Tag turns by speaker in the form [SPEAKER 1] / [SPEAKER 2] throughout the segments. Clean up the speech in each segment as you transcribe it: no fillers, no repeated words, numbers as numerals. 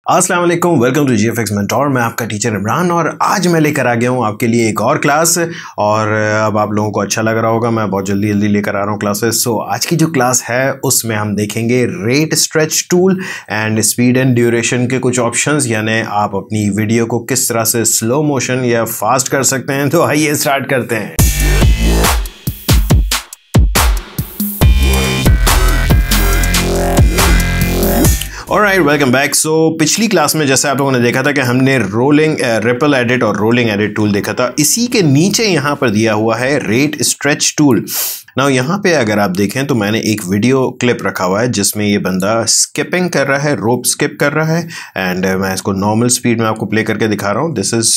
[SPEAKER 1] अस्सलाम वालेकुम, welcome to GFXMentor। मैं आपका टीचर इमरान और आज मैं लेकर आ गया हूँ आपके लिए एक और क्लास। और अब आप लोगों को अच्छा लग रहा होगा, मैं बहुत जल्दी लेकर आ रहा हूँ क्लासेस। सो आज की जो क्लास है उसमें हम देखेंगे rate stretch tool and speed and duration के कुछ ऑप्शंस, यानी आप अपनी वीडियो को किस तरह से स्लो मोशन या फास्ट कर सकते हैं। तो आइए स्टार्ट करते हैं। Alright, welcome back. सो पिछली क्लास में जैसे आप लोगों ने देखा था कि हमने रोलिंग रिपल एडिट और रोलिंग एडिट टूल देखा था। इसी के नीचे यहाँ पर दिया हुआ है रेट स्ट्रेच टूल। नाउ यहाँ पे अगर आप देखें तो मैंने एक वीडियो क्लिप रखा हुआ है जिसमें ये बंदा स्किपिंग कर रहा है, रोप स्किप कर रहा है। एंड मैं इसको नॉर्मल स्पीड में आपको प्ले करके दिखा रहा हूँ।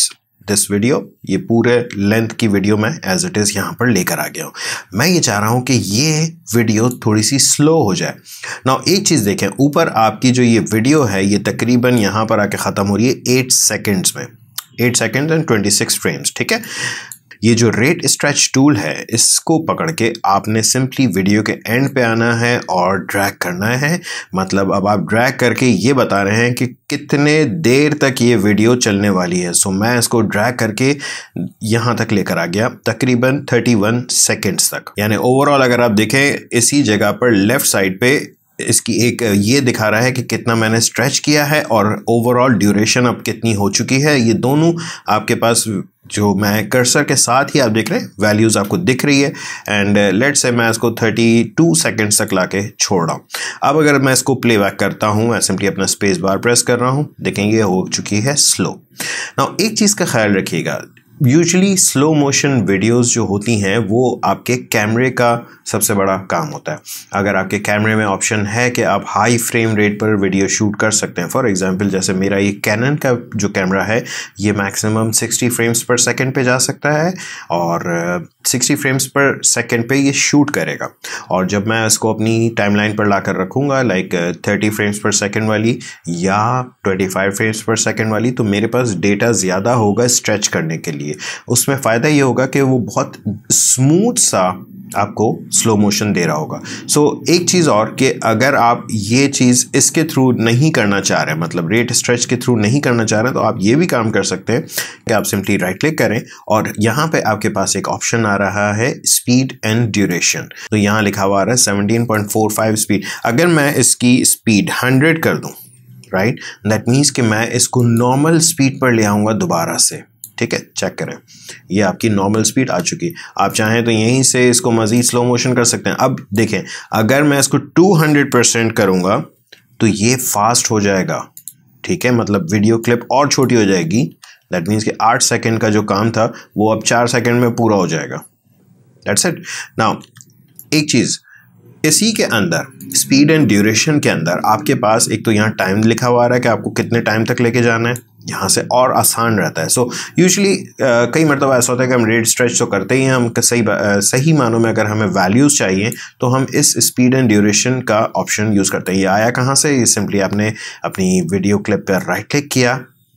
[SPEAKER 1] दिस वीडियो, ये पूरे लेंथ की वीडियो मैं एज इट इज़ यहाँ पर लेकर आ गया हूँ। मैं ये चाह रहा हूँ कि ये वीडियो थोड़ी सी स्लो हो जाए। नाउ एक चीज़ देखें, ऊपर आपकी जो ये वीडियो है ये तकरीबन यहाँ पर आके ख़त्म हो रही है 8 सेकेंड्स में, 8 सेकेंड्स एंड 26 फ्रेम्स। ठीक है, ये जो रेट स्ट्रेच टूल है इसको पकड़ के आपने सिंपली वीडियो के एंड पे आना है और ड्रैग करना है। मतलब अब आप ड्रैग करके ये बता रहे हैं कि कितने देर तक ये वीडियो चलने वाली है। सो मैं इसको ड्रैग करके यहाँ तक लेकर आ गया, तकरीबन 31 सेकेंड्स तक। यानी ओवरऑल अगर आप देखें इसी जगह पर लेफ्ट साइड पे इसकी एक ये दिखा रहा है कि कितना मैंने स्ट्रेच किया है और ओवरऑल ड्यूरेशन अब कितनी हो चुकी है। ये दोनों आपके पास जो मैं कर्सर के साथ ही आप देख रहे हैं वैल्यूज़ आपको दिख रही है। एंड लेट्स से मैं इसको 32 सेकेंड्स तक लाके छोड़ रहा हूँ। अब अगर मैं इसको प्लेबैक करता हूँ, मैं सिंपली अपना स्पेस बार प्रेस कर रहा हूँ, देखेंगे ये हो चुकी है स्लो। नाउ एक चीज़ का ख्याल रखिएगा, यूजुअली स्लो मोशन वीडियोस जो होती हैं वो आपके कैमरे का सबसे बड़ा काम होता है। अगर आपके कैमरे में ऑप्शन है कि आप हाई फ्रेम रेट पर वीडियो शूट कर सकते हैं, फॉर एग्जांपल जैसे मेरा ये कैनन का जो कैमरा है ये मैक्सिमम 60 फ्रेम्स पर सेकंड पे जा सकता है और 60 फ्रेम्स पर सेकंड पे ये शूट करेगा। और जब मैं इसको अपनी टाइमलाइन पर लाकर रखूँगा लाइक 30 फ्रेम्स पर सेकंड वाली या 25 फ्रेम्स पर सेकंड वाली, तो मेरे पास डेटा ज़्यादा होगा स्ट्रेच करने के लिए। उसमें फ़ायदा ये होगा कि वो बहुत स्मूथ सा आपको स्लो मोशन दे रहा होगा। सो एक चीज़ और कि अगर आप ये चीज़ इसके थ्रू नहीं करना चाह रहे हैं, मतलब रेट स्ट्रेच के थ्रू नहीं करना चाह रहे हैं, तो आप ये भी काम कर सकते हैं कि आप सिंपली राइट क्लिक करें और यहाँ पे आपके पास एक ऑप्शन आ रहा है स्पीड एंड ड्यूरेशन। तो यहाँ लिखा हुआ आ रहा है 17.45 स्पीड। अगर मैं इसकी स्पीड 100 कर दूँ, राइट, दैट मीन्स कि मैं इसको नॉर्मल स्पीड पर ले आऊँगा दोबारा से। ठीक है, चेक करें, ये आपकी नॉर्मल स्पीड आ चुकी है। आप चाहें तो यहीं से इसको मज़ीद स्लो मोशन कर सकते हैं। अब देखें, अगर मैं इसको 200% करूँगा तो ये फास्ट हो जाएगा। ठीक है, मतलब वीडियो क्लिप और छोटी हो जाएगी। दैट मीन्स कि 8 सेकेंड का जो काम था वो अब 4 सेकेंड में पूरा हो जाएगा। That's it. नाउ एक चीज़, इसी के अंदर स्पीड एंड ड्यूरेशन के अंदर आपके पास एक तो यहाँ टाइम लिखा हुआ आ रहा है कि आपको कितने टाइम तक लेके जाना है, यहाँ से और आसान रहता है। सो यूजुअली कई मरतबा ऐसा होता है कि हम रेट स्ट्रेच तो करते ही हैं, हम सही मानों में अगर हमें वैल्यूज़ चाहिए तो हम इस स्पीड एंड ड्यूरेशन का ऑप्शन यूज़ करते हैं। ये आया कहाँ से? ये सिंपली आपने अपनी वीडियो क्लिप पर राइट क्लिक किया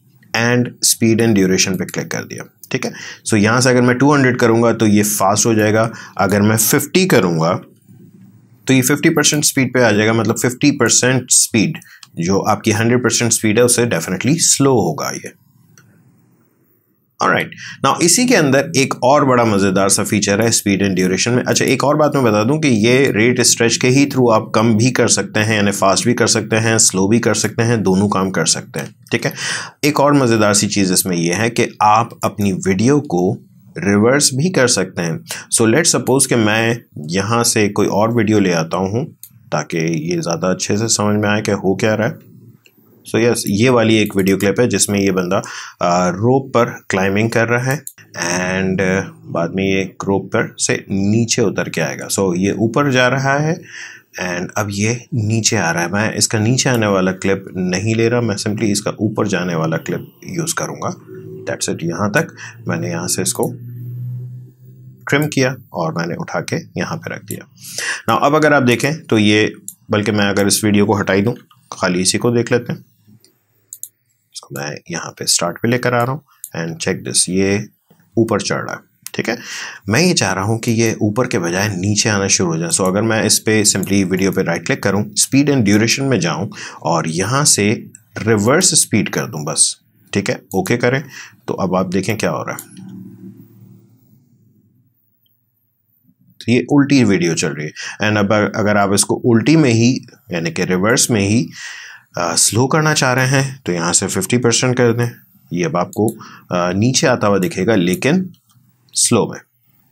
[SPEAKER 1] एंड स्पीड एंड ड्यूरेशन पे क्लिक कर दिया। ठीक है, सो यहाँ से अगर मैं 200 करूँगा तो ये फास्ट हो जाएगा। अगर मैं 50 करूँगा तो ये 50% स्पीड पे आ जाएगा, मतलब 50% स्पीड जो आपकी 100% स्पीड है उससे डेफिनेटली स्लो होगा ये। ऑलराइट, नाउ इसी के अंदर एक और बड़ा मज़ेदार सा फीचर है स्पीड एंड ड्यूरेशन में। अच्छा, एक और बात मैं बता दूं कि ये रेट स्ट्रेच के ही थ्रू आप कम भी कर सकते हैं, यानी फास्ट भी कर सकते हैं, स्लो भी कर सकते हैं, दोनों काम कर सकते हैं। ठीक है, एक और मज़ेदार सी चीज़ इसमें यह है कि आप अपनी वीडियो को रिवर्स भी कर सकते हैं। सो लेट्स सपोज कि मैं यहाँ से कोई और वीडियो ले आता हूँ ताकि ये ज़्यादा अच्छे से समझ में आए कि हो क्या रहा है। सो यस, ये वाली एक वीडियो क्लिप है जिसमें ये बंदा रोप पर क्लाइंबिंग कर रहा है एंड बाद में ये रोप पर से नीचे उतर के आएगा। सो ये ऊपर जा रहा है एंड अब ये नीचे आ रहा है। मैं इसका नीचे आने वाला क्लिप नहीं ले रहा, मैं सिंपली इसका ऊपर जाने वाला क्लिप यूज़ करूँगा। That's it. यहाँ तक मैंने यहाँ से इसको ट्रिम किया और मैंने उठा के यहाँ पे रख दिया। नाउ अब अगर आप देखें तो ये, बल्कि मैं अगर इस वीडियो को हटाई दूँ, खाली इसी को देख लेते हैं। इसको मैं यहाँ पे स्टार्ट पे लेकर आ रहा हूँ एंड चेक दिस, ये ऊपर चढ़ रहा है। ठीक है, मैं ये चाह रहा हूँ कि ये ऊपर के बजाय नीचे आना शुरू हो जाए। सो अगर मैं इस पे सिंपली वीडियो पे राइट क्लिक करूँ, स्पीड एंड ड्यूरेशन में जाऊँ और यहाँ से रिवर्स स्पीड कर दूं बस, ठीक है, ओके करें तो अब आप देखें क्या हो रहा है। तो ये उल्टी वीडियो चल रही है। एंड अब अगर आप इसको उल्टी में ही यानी कि रिवर्स में ही स्लो करना चाह रहे हैं तो यहाँ से 50% कर दें। ये अब आपको नीचे आता हुआ दिखेगा लेकिन स्लो में।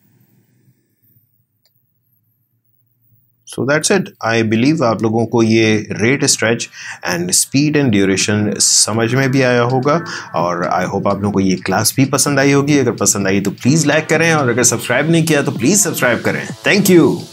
[SPEAKER 1] So that's it. I believe आप लोगों को ये rate, stretch and speed and duration समझ में भी आया होगा और आई होप आप लोगों को ये क्लास भी पसंद आई होगी। अगर पसंद आई तो प्लीज़ लाइक करें और अगर सब्सक्राइब नहीं किया तो प्लीज़ सब्सक्राइब करें। Thank you.